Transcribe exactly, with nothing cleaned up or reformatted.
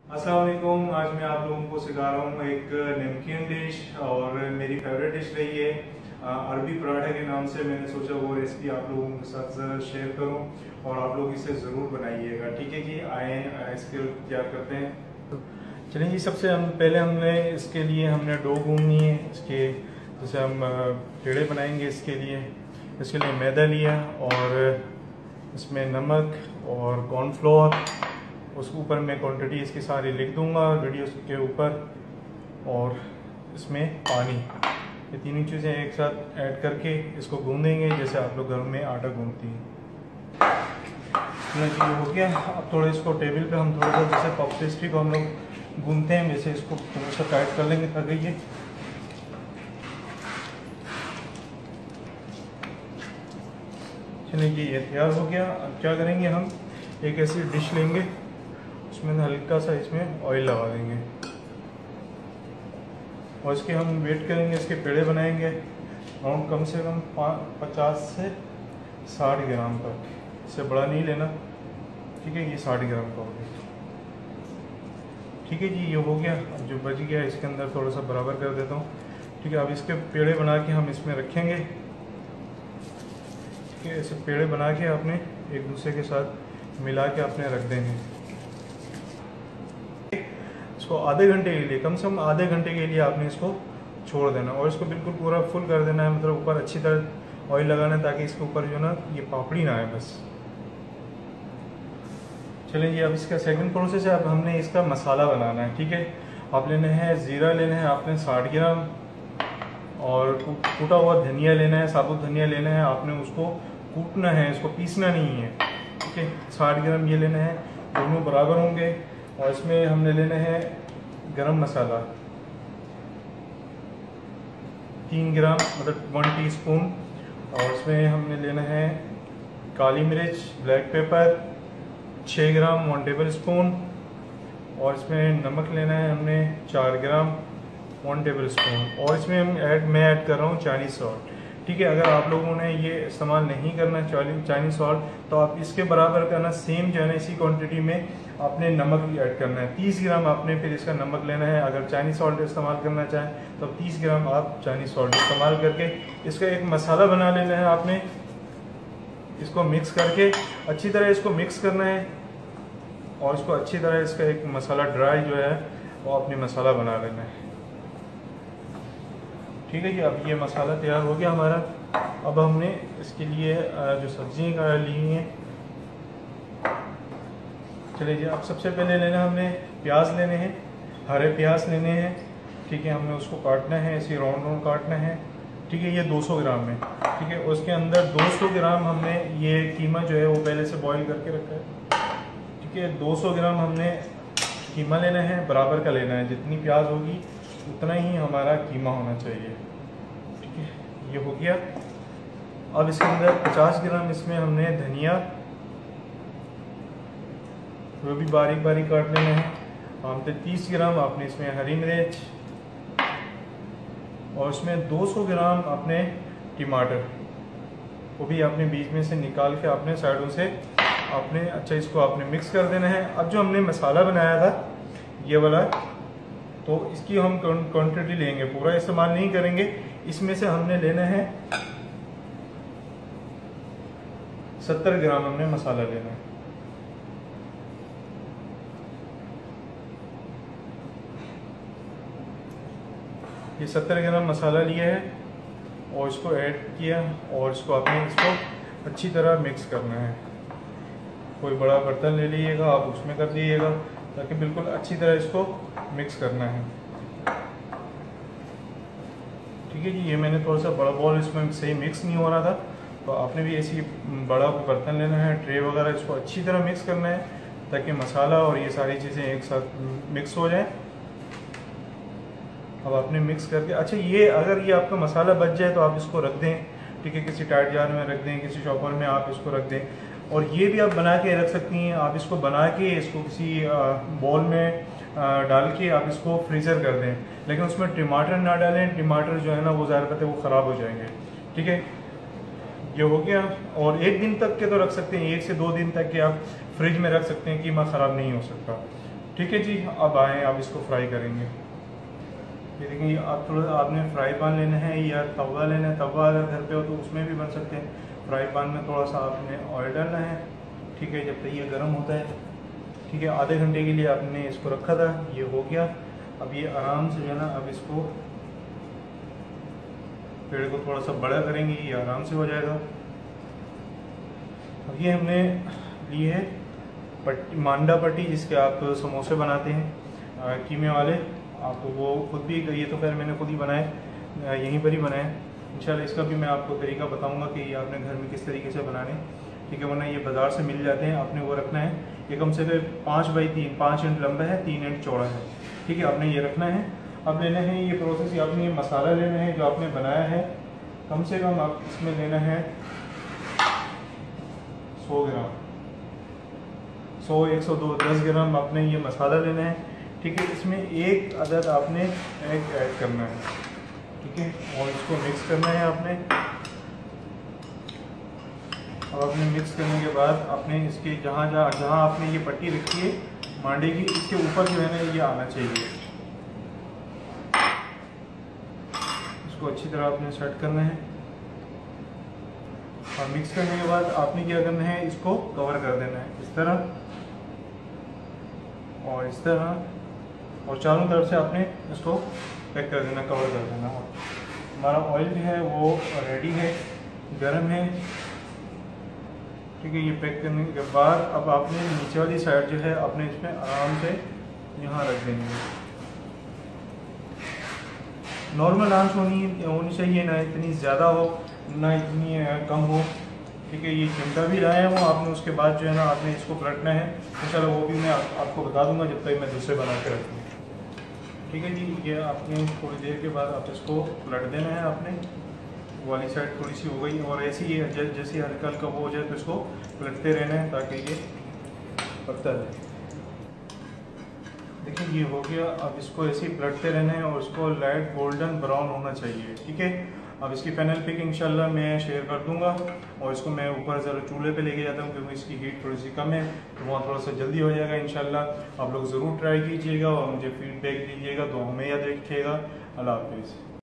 अस्सलाम वालेकुम। आज मैं आप लोगों को सिखा रहा हूँ एक नमकीन डिश और मेरी फेवरेट डिश रही है अरबी पराठा के नाम से। मैंने सोचा वो रेसिपी आप लोगों के साथ शेयर करूँ और आप लोग इसे ज़रूर बनाइएगा। ठीक है जी, आए इसके तैयार करते हैं। चलिए जी, सबसे हम पहले हमने इसके लिए हमने डो गूंदनी है। इसके जैसे हम पेड़े बनाएंगे इसके लिए इसके लिए मैदा लिया और इसमें नमक और कॉर्नफ्लोर, उसके ऊपर मैं क्वांटिटी इसकी सारी लिख दूंगा वीडियो के ऊपर, और इसमें पानी, ये तीनों चीज़ें एक साथ ऐड करके इसको गूंदेंगे जैसे आप लोग घर में आटा गूंदती हैं। इतना चीज़ हो गया। अब थोड़ा इसको टेबल पे हम थोड़ा सा जैसे पफ पेस्ट्री को हम लोग गूंदते हैं वैसे इसको थोड़ा सा टाइट कर लेंगे ताकि ये चलिए जी, ये तैयार हो गया। अब क्या करेंगे, हम एक ऐसी डिश लेंगे, उसमें हल्का सा इसमें ऑयल लगा देंगे और इसके हम वेट करेंगे, इसके पेड़े बनाएंगे अराउंड कम से कम पचास से साठ ग्राम तक। इससे बड़ा नहीं लेना, ठीक है। ये साठ ग्राम का हो गया, ठीक है जी। ये हो गया। अब जो बच गया इसके अंदर थोड़ा सा बराबर कर देता हूँ, ठीक है। अब इसके पेड़े बना के हम इसमें रखेंगे, ठीक है। ऐसे पेड़े बना के आपने एक दूसरे के साथ मिला के आपने रख देंगे। इसको आधे घंटे के लिए, कम से कम आधे घंटे के लिए आपने इसको छोड़ देना और इसको बिल्कुल पूरा फुल कर देना है, मतलब ऊपर अच्छी तरह ऑयल लगाना है ताकि इसके ऊपर जो ना ये पापड़ी ना आए बस। चलिए जी, अब इसका सेकंड प्रोसेस है। अब हमने इसका मसाला बनाना है, ठीक है। आप लेना है ज़ीरा लेना है आपने साठ ग्राम, और कूटा हुआ धनिया लेना है, साबुत धनिया लेना है आपने, उसको कूटना है, इसको पीसना नहीं है, ठीक है। साठ ग्राम ये लेना है, दोनों बराबर होंगे। और इसमें हमने लेना है गरम मसाला तीन ग्राम, मतलब वन टीस्पून। और इसमें हमने लेना है काली मिर्च ब्लैक पेपर छः ग्राम वन टेबल स्पून। और इसमें नमक लेना है हमने चार ग्राम वन टेबल स्पून। और इसमें हम ऐड मैं ऐड कर रहा हूँ चाइनीज सॉल्ट, ठीक है। अगर आप लोगों ने ये इस्तेमाल नहीं करना चाइनीज सॉल्ट तो आप इसके बराबर करना, सेम जो है ना इसी क्वांटिटी में आपने नमक भी ऐड करना है। तीस ग्राम आपने फिर इसका नमक लेना है। अगर चाइनीज सॉल्ट इस्तेमाल करना चाहें तो तीस ग्राम आप चाइनीज सॉल्ट इस्तेमाल करके इसका एक मसाला बना लेना है आपने। इसको मिक्स करके अच्छी तरह इसको मिक्स करना है और इसको अच्छी तरह इसका एक मसाला ड्राई जो है वो अपने मसाला बना लेना है, ठीक है जी। अब ये मसाला तैयार हो गया हमारा। अब हमने इसके लिए जो सब्जियाँ ली हैं, चलिए जी। अब सबसे पहले लेना हमने प्याज लेने हैं, हरे प्याज लेने हैं, ठीक है। हमने उसको काटना है, ऐसे राउंड राउंड काटना है, ठीक है। ये दो सौ ग्राम में, ठीक है। उसके अंदर दो सौ ग्राम हमने ये कीमा जो है वो पहले से बॉईल करके रखा है, ठीक है। दो सौ ग्राम हमने कीमा लेना है, बराबर का लेना है, जितनी प्याज होगी उतना ही हमारा कीमा होना चाहिए, ठीक है। ये हो गया। अब इसके अंदर पचास ग्राम इसमें हमने धनिया, वो भी बारीक बारीक काट लेना है। हमने तीस ग्राम आपने इसमें हरी मिर्च, और इसमें दो सौ ग्राम आपने टमाटर, वो भी आपने बीच में से निकाल के आपने साइडों से आपने अच्छा इसको आपने मिक्स कर देना है। अब जो हमने मसाला बनाया था ये वाला, तो इसकी हम क्वांटिटी लेंगे, पूरा इस्तेमाल नहीं करेंगे। इसमें से हमने लेना है सत्तर ग्राम हमने मसाला लेना है, ये सत्तर ग्राम मसाला लिया है और इसको ऐड किया और इसको आपने इसको अच्छी तरह मिक्स करना है। कोई बड़ा बर्तन ले लीजिएगा, आप उसमें कर दीजिएगा ताकि बिल्कुल अच्छी तरह इसको मिक्स करना है, ठीक है जी। ये मैंने थोड़ा सा बड़ा बॉल, इसमें सही मिक्स नहीं हो रहा था, तो आपने भी ऐसी बड़ा बर्तन लेना है, ट्रे वगैरह, इसको अच्छी तरह मिक्स करना है ताकि मसाला और ये सारी चीज़ें एक साथ मिक्स हो जाए। अब आपने मिक्स करके, अच्छा ये अगर ये आपका मसाला बच जाए तो आप इसको रख दें, ठीक है। किसी टाइट जार में रख दें, किसी चॉपर में आप इसको रख दें। और ये भी आप बना के रख सकती हैं, आप इसको बना के इसको किसी बॉल में डाल के आप इसको फ्रीज़र कर दें, लेकिन उसमें टमाटर ना डालें। टमाटर जो है ना वो ज़्यादातर वो ख़राब हो जाएंगे, ठीक है। ये हो गया। और एक दिन तक के तो रख सकते हैं, एक से दो दिन तक के आप फ्रिज में रख सकते हैं, कीमा ख़राब नहीं हो सकता, ठीक है जी, अब आए अब इसको फ्राई करेंगे। ये देखिए, आप थोड़ा आपने फ्राई पैन लेना है या तवा लेना है। तवा अगर घर पे हो तो उसमें भी बन सकते हैं। फ्राई पैन में थोड़ा सा आपने ऑयल डालना है, ठीक है। जब तक ये गर्म होता है, ठीक है, आधे घंटे के लिए आपने इसको रखा था, ये हो गया। अब ये आराम से जो है ना, अब इसको पेड़ को थोड़ा सा बड़ा करेंगे, ये आराम से हो जाएगा। अब ये हमने ली है पट्टी, मांडा पट्टी, जिसके आप समोसे बनाते हैं कीमे वाले। आप तो वो खुद भी, ये तो खैर मैंने खुद ही बनाए, यहीं पर ही बनाए। इंशाल्लाह इसका भी मैं आपको तरीका बताऊंगा कि ये आपने घर में किस तरीके से बनाने, ठीक है। वरना ये बाज़ार से मिल जाते हैं, आपने वो रखना है। ये कम से कम पाँच बाई तीन पाँच इंच लंबा है, तीन इंच चौड़ा है, ठीक है। आपने ये रखना है। अब लेना है ये प्रोसेस, आपने ये मसाला लेना है जो आपने बनाया है। कम से कम आप इसमें लेना है सौ ग्राम, सौ एक सौ दो दस ग्राम आपने ये मसाला लेना है, ठीक है। इसमें एक अदद आपने एग ऐड करना है, ठीक है, और इसको मिक्स करना है आपने। अब आपने मिक्स करने के बाद आपने इसके जहाँ जहाँ जहाँ आपने ये पट्टी रखी है मांडे की, इसके ऊपर जो है ना ये आना चाहिए। इसको अच्छी तरह आपने सेट करना है और मिक्स करने के बाद आपने क्या करना है, इसको कवर कर देना है इस तरह और इस तरह, और चारों तरफ से आपने इसको पैक कर देना, कवर कर देना। हमारा ऑयल जो है वो रेडी है, गर्म है, ठीक है। ये पैक करने के बाद अब आपने नीचे वाली साइड जो है आपने इसमें आराम से यहाँ रख देनी है। नॉर्मल आंच होनी होनी चाहिए, ना इतनी ज़्यादा हो ना इतनी कम हो, ठीक है। ये चिमटा भी लाया है वो आपने, उसके बाद जो है ना आपने इसको पलटना है। इंशाल्लाह वो भी मैं आप, आपको बता दूंगा जब तक मैं दूसरे बना के रखूँ, ठीक है जी। ये आपने थोड़ी देर के बाद आप इसको पलट देना है। आपने वाली साइड थोड़ी सी हो गई और ऐसी ये जैसे हल्का हल्का वो हो जाए तो इसको पलटते रहना है ताकि ये पकता रहे। देखिए ये हो गया। अब इसको ऐसे ही पलटते रहना है और इसको लाइट गोल्डन ब्राउन होना चाहिए, ठीक है। अब इसकी फाइनल पिक इंशाल्लाह मैं शेयर कर दूंगा और इसको मैं ऊपर ज़रा चूल्हे पे लेके जाता हूँ क्योंकि इसकी हीट थोड़ी सी कम है, तो वहाँ थोड़ा सा जल्दी हो जाएगा इंशाल्लाह। आप लोग ज़रूर ट्राई कीजिएगा और मुझे फीडबैक दीजिएगा। तो हमें याद रखिएगा। अल्लाह हाफिज़।